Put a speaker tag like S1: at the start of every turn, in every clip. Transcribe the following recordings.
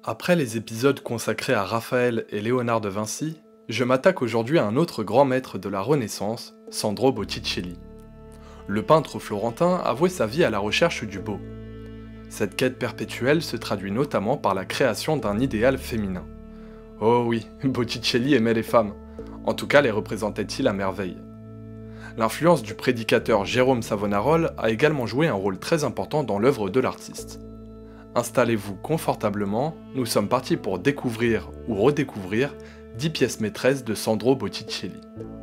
S1: Après les épisodes consacrés à Raphaël et Léonard de Vinci, je m'attaque aujourd'hui à un autre grand maître de la Renaissance, Sandro Botticelli. Le peintre florentin a voué sa vie à la recherche du beau. Cette quête perpétuelle se traduit notamment par la création d'un idéal féminin. Oh oui, Botticelli aimait les femmes, en tout cas les représentait-il à merveille. L'influence du prédicateur Jérôme Savonarole a également joué un rôle très important dans l'œuvre de l'artiste. Installez-vous confortablement, nous sommes partis pour découvrir ou redécouvrir 10 pièces maîtresses de Sandro Botticelli.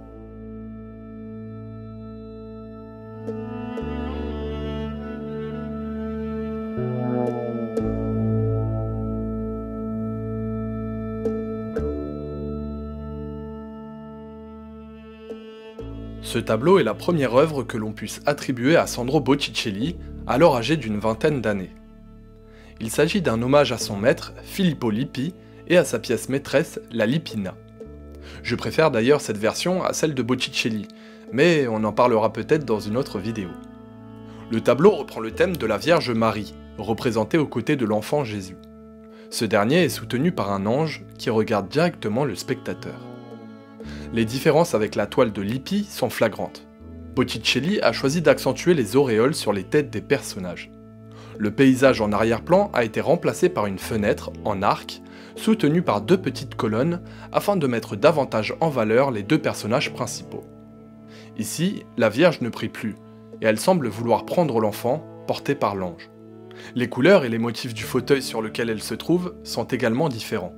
S1: Ce tableau est la première œuvre que l'on puisse attribuer à Sandro Botticelli, alors âgé d'une vingtaine d'années. Il s'agit d'un hommage à son maître, Filippo Lippi, et à sa pièce maîtresse, la Lippina. Je préfère d'ailleurs cette version à celle de Botticelli, mais on en parlera peut-être dans une autre vidéo. Le tableau reprend le thème de la Vierge Marie, représentée aux côtés de l'enfant Jésus. Ce dernier est soutenu par un ange qui regarde directement le spectateur. Les différences avec la toile de Lippi sont flagrantes. Botticelli a choisi d'accentuer les auréoles sur les têtes des personnages. Le paysage en arrière-plan a été remplacé par une fenêtre en arc, soutenue par deux petites colonnes, afin de mettre davantage en valeur les deux personnages principaux. Ici, la Vierge ne prie plus, et elle semble vouloir prendre l'enfant, porté par l'ange. Les couleurs et les motifs du fauteuil sur lequel elle se trouve sont également différents.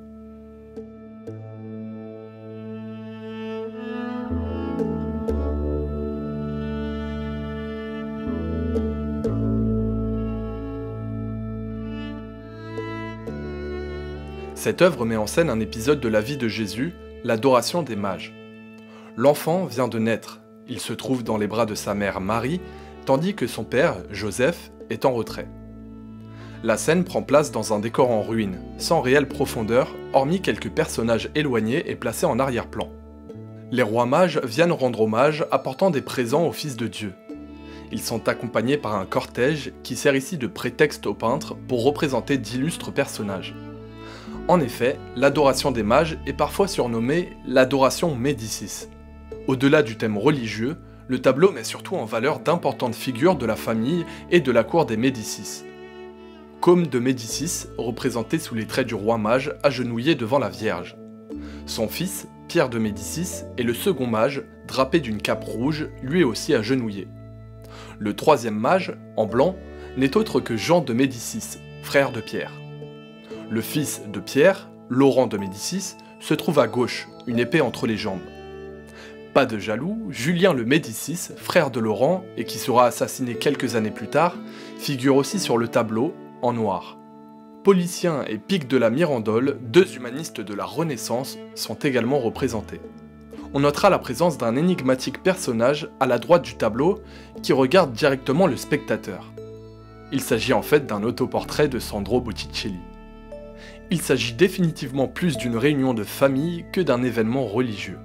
S1: Cette œuvre met en scène un épisode de la vie de Jésus, l'adoration des mages. L'enfant vient de naître, il se trouve dans les bras de sa mère Marie, tandis que son père, Joseph, est en retrait. La scène prend place dans un décor en ruine, sans réelle profondeur, hormis quelques personnages éloignés et placés en arrière-plan. Les rois mages viennent rendre hommage, apportant des présents au Fils de Dieu. Ils sont accompagnés par un cortège qui sert ici de prétexte au peintre pour représenter d'illustres personnages. En effet, l'adoration des mages est parfois surnommée l'adoration Médicis. Au-delà du thème religieux, le tableau met surtout en valeur d'importantes figures de la famille et de la cour des Médicis. Côme de Médicis, représenté sous les traits du roi mage agenouillé devant la Vierge. Son fils, Pierre de Médicis, est le second mage, drapé d'une cape rouge, lui aussi agenouillé. Le troisième mage, en blanc, n'est autre que Jean de Médicis, frère de Pierre. Le fils de Pierre, Laurent de Médicis, se trouve à gauche, une épée entre les jambes. Pas de jaloux, Julien le Médicis, frère de Laurent, et qui sera assassiné quelques années plus tard, figure aussi sur le tableau, en noir. Policien et Pic de la Mirandole, deux humanistes de la Renaissance, sont également représentés. On notera la présence d'un énigmatique personnage à la droite du tableau qui regarde directement le spectateur. Il s'agit en fait d'un autoportrait de Sandro Botticelli. Il s'agit définitivement plus d'une réunion de famille que d'un événement religieux.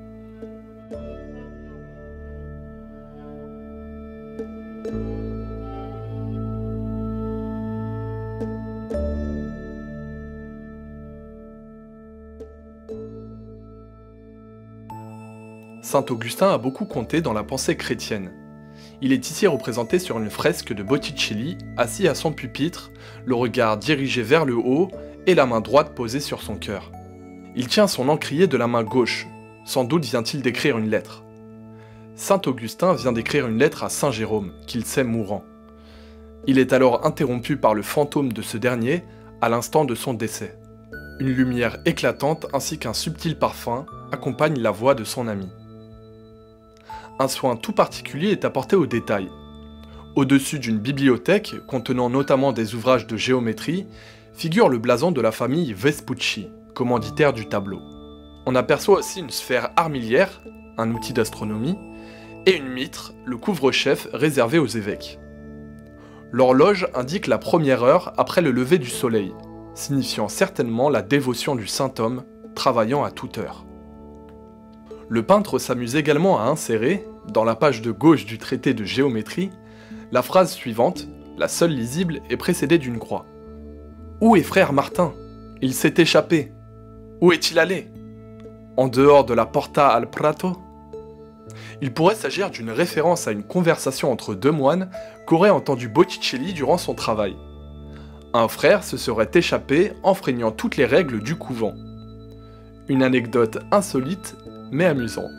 S1: Saint Augustin a beaucoup compté dans la pensée chrétienne. Il est ici représenté sur une fresque de Botticelli, assis à son pupitre, le regard dirigé vers le haut et la main droite posée sur son cœur. Il tient son encrier de la main gauche, sans doute vient-il d'écrire une lettre. Saint Augustin vient d'écrire une lettre à Saint Jérôme, qu'il sait mourant. Il est alors interrompu par le fantôme de ce dernier, à l'instant de son décès. Une lumière éclatante ainsi qu'un subtil parfum accompagnent la voix de son ami. Un soin tout particulier est apporté aux détails. Au-dessus d'une bibliothèque, contenant notamment des ouvrages de géométrie, figure le blason de la famille Vespucci, commanditaire du tableau. On aperçoit aussi une sphère armilière, un outil d'astronomie, et une mitre, le couvre-chef réservé aux évêques. L'horloge indique la première heure après le lever du soleil, signifiant certainement la dévotion du saint homme, travaillant à toute heure. Le peintre s'amuse également à insérer, dans la page de gauche du traité de géométrie, la phrase suivante, la seule lisible, est précédée d'une croix. « Où est frère Martin ? Il s'est échappé. Où est-il allé? En dehors de la Porta al Prato? Il pourrait s'agir d'une référence à une conversation entre deux moines qu'aurait entendu Botticelli durant son travail. Un frère se serait échappé enfreignant toutes les règles du couvent. Une anecdote insolite mais amusante.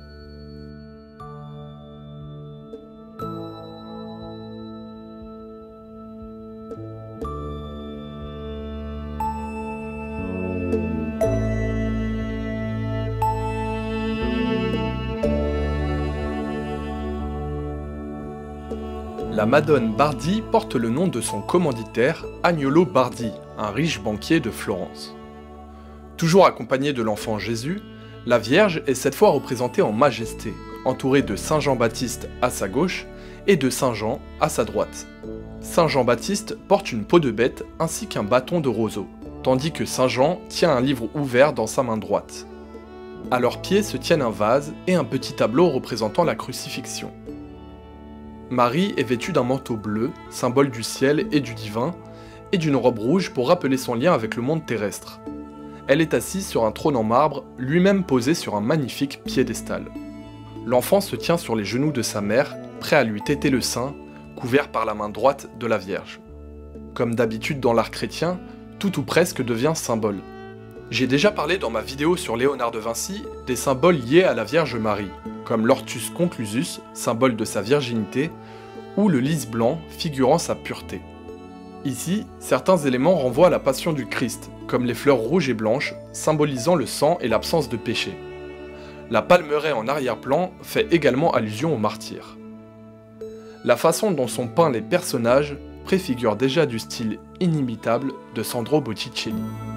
S1: La Madone Bardi porte le nom de son commanditaire, Agnolo Bardi, un riche banquier de Florence. Toujours accompagné de l'enfant Jésus, la Vierge est cette fois représentée en majesté, entourée de Saint Jean-Baptiste à sa gauche et de Saint Jean à sa droite. Saint Jean-Baptiste porte une peau de bête ainsi qu'un bâton de roseau, tandis que Saint Jean tient un livre ouvert dans sa main droite. À leurs pieds se tiennent un vase et un petit tableau représentant la crucifixion. Marie est vêtue d'un manteau bleu, symbole du ciel et du divin, et d'une robe rouge pour rappeler son lien avec le monde terrestre. Elle est assise sur un trône en marbre, lui-même posé sur un magnifique piédestal. L'enfant se tient sur les genoux de sa mère, prêt à lui téter le sein, couvert par la main droite de la Vierge. Comme d'habitude dans l'art chrétien, tout ou presque devient symbole. J'ai déjà parlé dans ma vidéo sur Léonard de Vinci des symboles liés à la Vierge Marie, comme l'ortus conclusus, symbole de sa virginité, ou le lys blanc, figurant sa pureté. Ici, certains éléments renvoient à la passion du Christ, comme les fleurs rouges et blanches, symbolisant le sang et l'absence de péché. La palmeraie en arrière-plan fait également allusion aux martyrs. La façon dont sont peints les personnages préfigure déjà du style inimitable de Sandro Botticelli.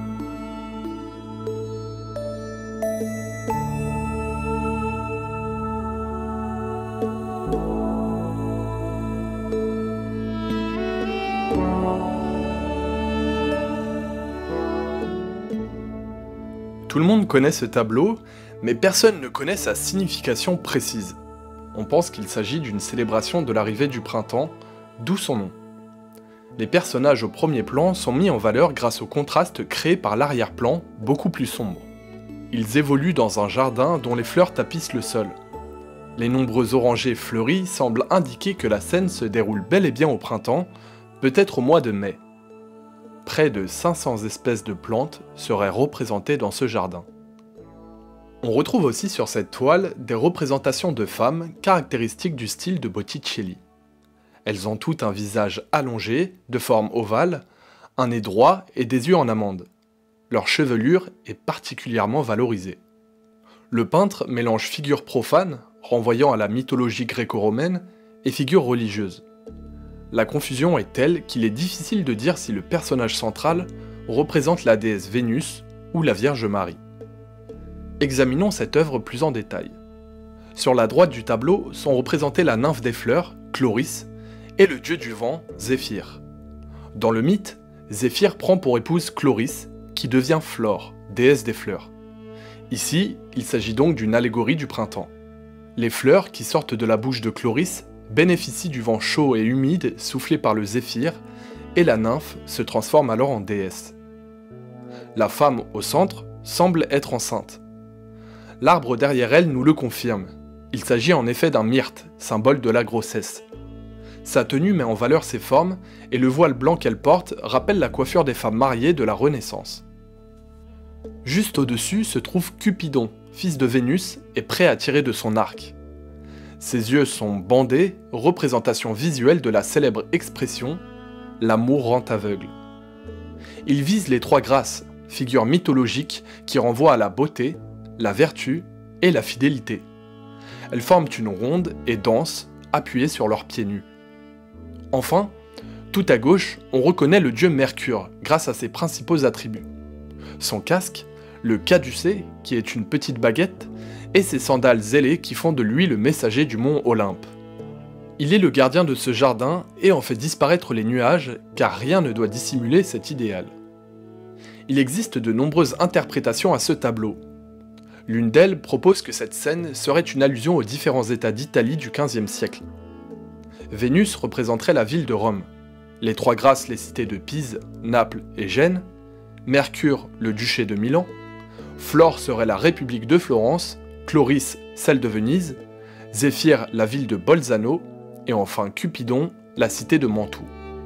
S1: Tout le monde connaît ce tableau, mais personne ne connaît sa signification précise. On pense qu'il s'agit d'une célébration de l'arrivée du printemps, d'où son nom. Les personnages au premier plan sont mis en valeur grâce au contraste créé par l'arrière-plan, beaucoup plus sombre. Ils évoluent dans un jardin dont les fleurs tapissent le sol. Les nombreux orangers fleuris semblent indiquer que la scène se déroule bel et bien au printemps, peut-être au mois de mai. Près de 500 espèces de plantes seraient représentées dans ce jardin. On retrouve aussi sur cette toile des représentations de femmes caractéristiques du style de Botticelli. Elles ont toutes un visage allongé, de forme ovale, un nez droit et des yeux en amande. Leur chevelure est particulièrement valorisée. Le peintre mélange figures profanes, renvoyant à la mythologie gréco-romaine, et figures religieuses. La confusion est telle qu'il est difficile de dire si le personnage central représente la déesse Vénus ou la Vierge Marie. Examinons cette œuvre plus en détail. Sur la droite du tableau sont représentées la nymphe des fleurs, Chloris, et le dieu du vent, Zéphyr. Dans le mythe, Zéphyr prend pour épouse Chloris, qui devient Flore, déesse des fleurs. Ici, il s'agit donc d'une allégorie du printemps. Les fleurs qui sortent de la bouche de Chloris bénéficient du vent chaud et humide soufflé par le Zéphyr, et la nymphe se transforme alors en déesse. La femme au centre semble être enceinte. L'arbre derrière elle nous le confirme. Il s'agit en effet d'un myrte, symbole de la grossesse. Sa tenue met en valeur ses formes, et le voile blanc qu'elle porte rappelle la coiffure des femmes mariées de la Renaissance. Juste au-dessus se trouve Cupidon, fils de Vénus, et prêt à tirer de son arc. Ses yeux sont bandés, représentation visuelle de la célèbre expression « l'amour rend aveugle ». Il vise les trois grâces, figures mythologiques qui renvoient à la beauté, la vertu et la fidélité. Elles forment une ronde et dansent, appuyées sur leurs pieds nus. Enfin, tout à gauche, on reconnaît le dieu Mercure grâce à ses principaux attributs. Son casque, le caducée, qui est une petite baguette, et ses sandales ailées qui font de lui le messager du mont Olympe. Il est le gardien de ce jardin et en fait disparaître les nuages, car rien ne doit dissimuler cet idéal. Il existe de nombreuses interprétations à ce tableau. L'une d'elles propose que cette scène serait une allusion aux différents états d'Italie du XVe siècle. Vénus représenterait la ville de Rome, les trois grâces les cités de Pise, Naples et Gênes, Mercure le duché de Milan, Flore serait la République de Florence, Chloris celle de Venise, Zéphyr la ville de Bolzano, et enfin Cupidon la cité de Mantoue.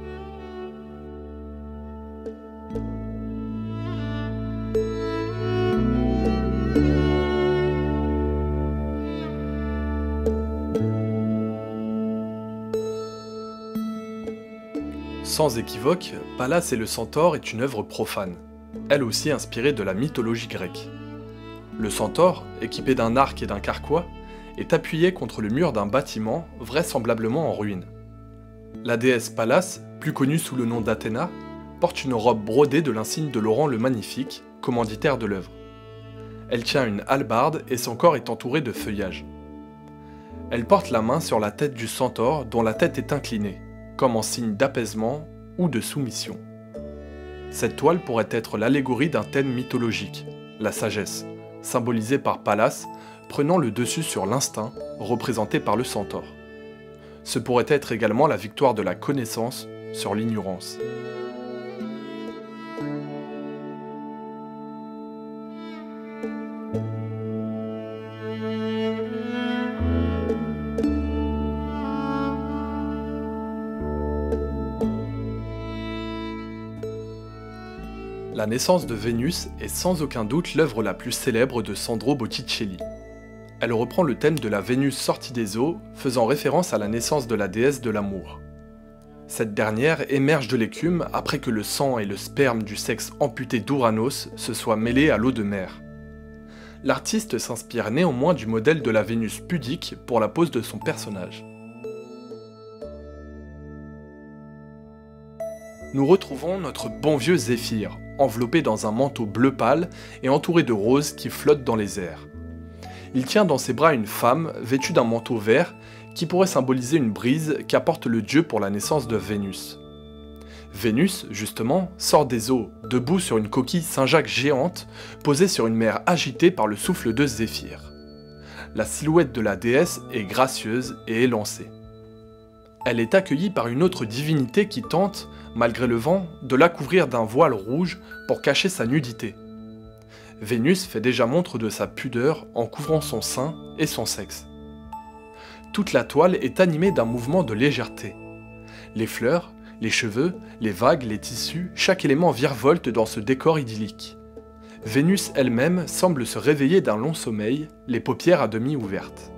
S1: Sans équivoque, Pallas et le Centaure est une œuvre profane, elle aussi inspirée de la mythologie grecque. Le Centaure, équipé d'un arc et d'un carquois, est appuyé contre le mur d'un bâtiment vraisemblablement en ruine. La déesse Pallas, plus connue sous le nom d'Athéna, porte une robe brodée de l'insigne de Laurent le Magnifique, commanditaire de l'œuvre. Elle tient une hallebarde et son corps est entouré de feuillage. Elle porte la main sur la tête du centaure dont la tête est inclinée, comme en signe d'apaisement ou de soumission. Cette toile pourrait être l'allégorie d'un thème mythologique, la sagesse, symbolisée par Pallas, prenant le dessus sur l'instinct, représenté par le centaure. Ce pourrait être également la victoire de la connaissance sur l'ignorance. La naissance de Vénus est sans aucun doute l'œuvre la plus célèbre de Sandro Botticelli. Elle reprend le thème de la Vénus sortie des eaux, faisant référence à la naissance de la déesse de l'amour. Cette dernière émerge de l'écume après que le sang et le sperme du sexe amputé d'Ouranos se soient mêlés à l'eau de mer. L'artiste s'inspire néanmoins du modèle de la Vénus pudique pour la pose de son personnage. Nous retrouvons notre bon vieux Zéphyr, enveloppé dans un manteau bleu pâle et entouré de roses qui flottent dans les airs. Il tient dans ses bras une femme vêtue d'un manteau vert qui pourrait symboliser une brise qu'apporte le dieu pour la naissance de Vénus. Vénus, justement, sort des eaux, debout sur une coquille Saint-Jacques géante, posée sur une mer agitée par le souffle de Zéphyr. La silhouette de la déesse est gracieuse et élancée. Elle est accueillie par une autre divinité qui tente, malgré le vent, de la couvrir d'un voile rouge pour cacher sa nudité. Vénus fait déjà montre de sa pudeur en couvrant son sein et son sexe. Toute la toile est animée d'un mouvement de légèreté. Les fleurs, les cheveux, les vagues, les tissus, chaque élément virevolte dans ce décor idyllique. Vénus elle-même semble se réveiller d'un long sommeil, les paupières à demi ouvertes.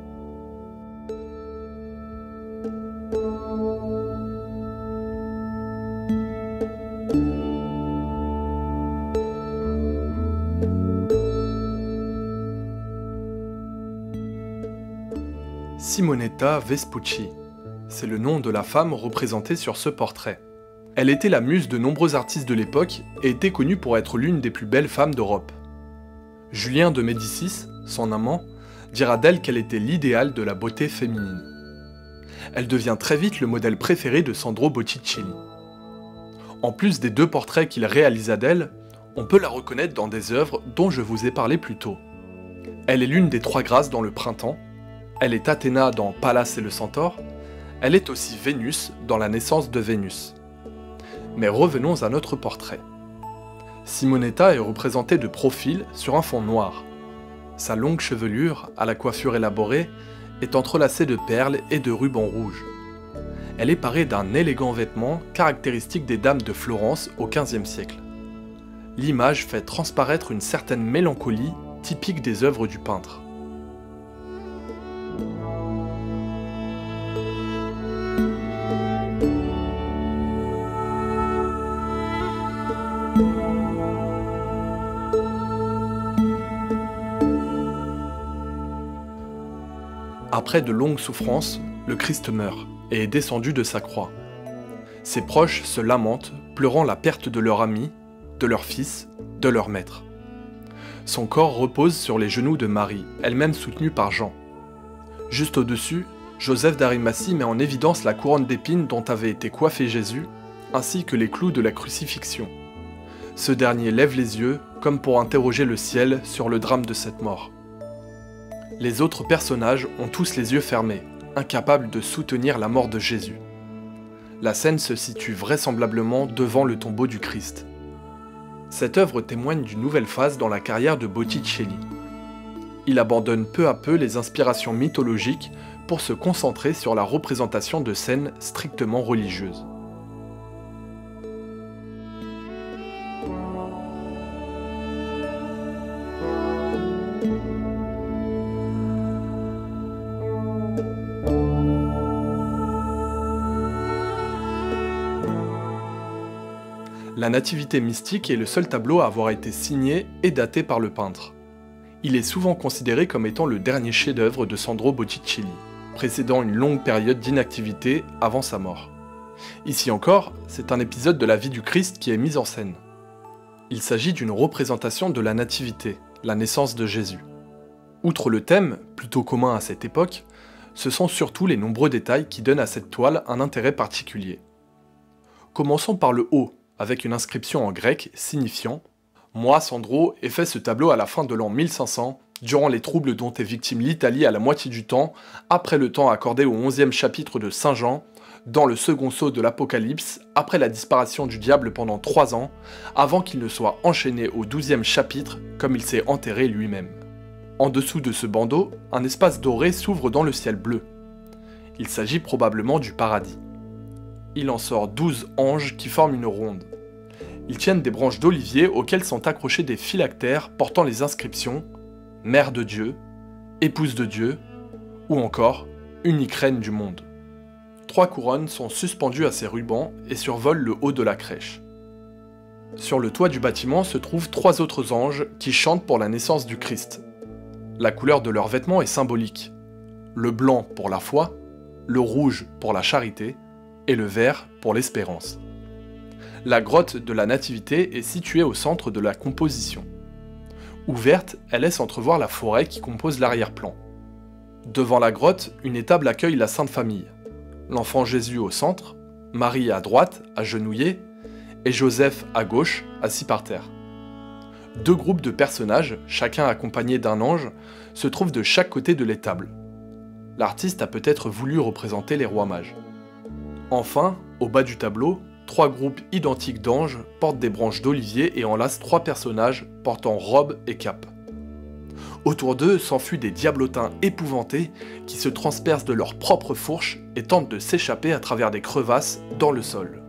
S1: Simonetta Vespucci, c'est le nom de la femme représentée sur ce portrait. Elle était la muse de nombreux artistes de l'époque et était connue pour être l'une des plus belles femmes d'Europe. Julien de Médicis, son amant, dira d'elle qu'elle était l'idéal de la beauté féminine. Elle devient très vite le modèle préféré de Sandro Botticelli. En plus des 2 portraits qu'il réalisa d'elle, on peut la reconnaître dans des œuvres dont je vous ai parlé plus tôt. Elle est l'une des 3 grâces dans le printemps, elle est Athéna dans Pallas et le Centaure, elle est aussi Vénus dans la naissance de Vénus. Mais revenons à notre portrait. Simonetta est représentée de profil sur un fond noir. Sa longue chevelure, à la coiffure élaborée, est entrelacée de perles et de rubans rouges. Elle est parée d'un élégant vêtement caractéristique des dames de Florence au XVe siècle. L'image fait transparaître une certaine mélancolie typique des œuvres du peintre. Après de longues souffrances, le Christ meurt et est descendu de sa croix. Ses proches se lamentent, pleurant la perte de leur ami, de leur fils, de leur maître. Son corps repose sur les genoux de Marie, elle-même soutenue par Jean. Juste au-dessus, Joseph d'Arimathie met en évidence la couronne d'épines dont avait été coiffé Jésus, ainsi que les clous de la crucifixion. Ce dernier lève les yeux, comme pour interroger le ciel sur le drame de cette mort. Les autres personnages ont tous les yeux fermés, incapables de soutenir la mort de Jésus. La scène se situe vraisemblablement devant le tombeau du Christ. Cette œuvre témoigne d'une nouvelle phase dans la carrière de Botticelli. Il abandonne peu à peu les inspirations mythologiques pour se concentrer sur la représentation de scènes strictement religieuses. La Nativité mystique est le seul tableau à avoir été signé et daté par le peintre. Il est souvent considéré comme étant le dernier chef-d'œuvre de Sandro Botticelli, précédant une longue période d'inactivité avant sa mort. Ici encore, c'est un épisode de la vie du Christ qui est mis en scène. Il s'agit d'une représentation de la Nativité, la naissance de Jésus. Outre le thème, plutôt commun à cette époque, ce sont surtout les nombreux détails qui donnent à cette toile un intérêt particulier. Commençons par le haut, avec une inscription en grec signifiant « Moi, Sandro, ai fait ce tableau à la fin de l'an 1500, durant les troubles dont est victime l'Italie à la moitié du temps, après le temps accordé au 11e chapitre de Saint Jean, dans le second sceau de l'Apocalypse, après la disparition du diable pendant 3 ans, avant qu'il ne soit enchaîné au 12e chapitre, comme il s'est enterré lui-même. » En dessous de ce bandeau, un espace doré s'ouvre dans le ciel bleu. Il s'agit probablement du paradis. Il en sort 12 anges qui forment une ronde. Ils tiennent des branches d'olivier auxquelles sont accrochés des phylactères portant les inscriptions « Mère de Dieu »,« Épouse de Dieu » ou encore « Unique reine du monde ». 3 couronnes sont suspendues à ces rubans et survolent le haut de la crèche. Sur le toit du bâtiment se trouvent 3 autres anges qui chantent pour la naissance du Christ. La couleur de leurs vêtements est symbolique. Le blanc pour la foi, le rouge pour la charité, et le vert pour l'espérance. La grotte de la Nativité est située au centre de la composition. Ouverte, elle laisse entrevoir la forêt qui compose l'arrière-plan. Devant la grotte, une étable accueille la Sainte Famille. L'enfant Jésus au centre, Marie à droite, agenouillée, et Joseph à gauche, assis par terre. 2 groupes de personnages, chacun accompagné d'un ange, se trouvent de chaque côté de l'étable. L'artiste a peut-être voulu représenter les rois mages. Enfin, au bas du tableau, 3 groupes identiques d'anges portent des branches d'olivier et enlacent 3 personnages portant robe et cape. Autour d'eux s'enfuient des diablotins épouvantés qui se transpercent de leurs propres fourches et tentent de s'échapper à travers des crevasses dans le sol.